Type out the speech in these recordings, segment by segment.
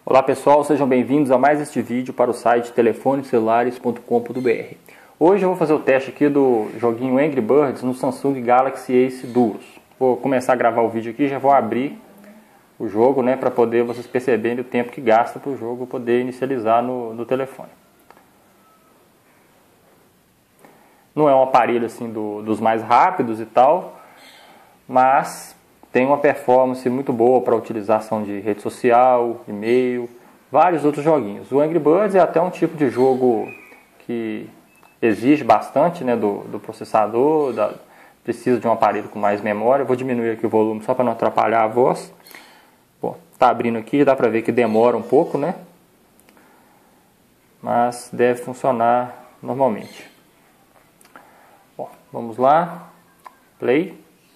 Olá pessoal, sejam bem-vindos a mais este vídeo para o site telefonecelulares.com.br. Hoje eu vou fazer o teste aqui do joguinho Angry Birds no Samsung Galaxy Ace Duos. Vou começar a gravar o vídeo aqui e já vou abrir o jogo, né, para poder vocês perceberem o tempo que gasta para o jogo poder inicializar no telefone. Não é um aparelho assim dos mais rápidos e tal, mas tem uma performance muito boa para utilização de rede social, e-mail, vários outros joguinhos. O Angry Birds é até um tipo de jogo que exige bastante, né, do processador, precisa de um aparelho com mais memória. Eu vou diminuir aqui o volume só para não atrapalhar a voz. Bom, tá abrindo aqui, dá para ver que demora um pouco, né? Mas deve funcionar normalmente. Bom, vamos lá. Play.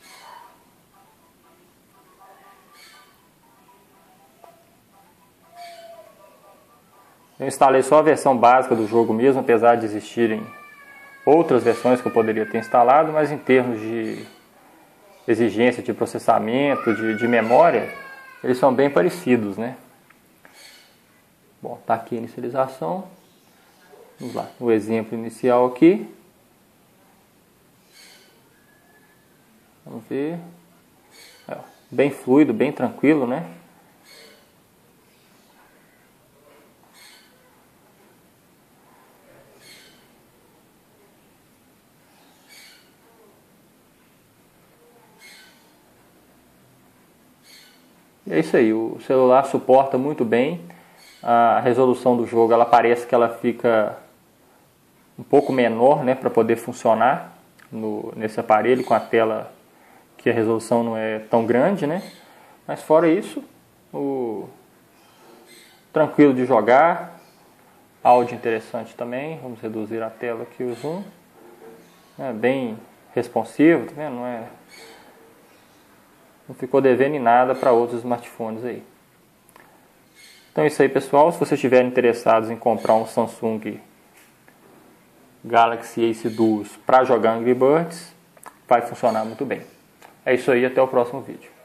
Eu instalei só a versão básica do jogo mesmo, apesar de existirem outras versões que eu poderia ter instalado, mas em termos de exigência de processamento, de memória, eles são bem parecidos, né? Bom, tá aqui a inicialização. Vamos lá, o exemplo inicial aqui. Vamos ver. Bem fluido, bem tranquilo, né? E é isso aí, o celular suporta muito bem. A resolução do jogo, ela parece que ela fica um pouco menor, né, para poder funcionar nesse aparelho com a tela que a resolução não é tão grande, né? Mas fora isso, tranquilo de jogar, áudio interessante também. Vamos reduzir a tela aqui, o zoom. É bem responsivo, tá vendo? Não ficou devendo em nada para outros smartphones aí. Então é isso aí, pessoal. Se vocês estiverem interessados em comprar um Samsung Galaxy Ace Duos para jogar Angry Birds, vai funcionar muito bem. É isso aí, até o próximo vídeo.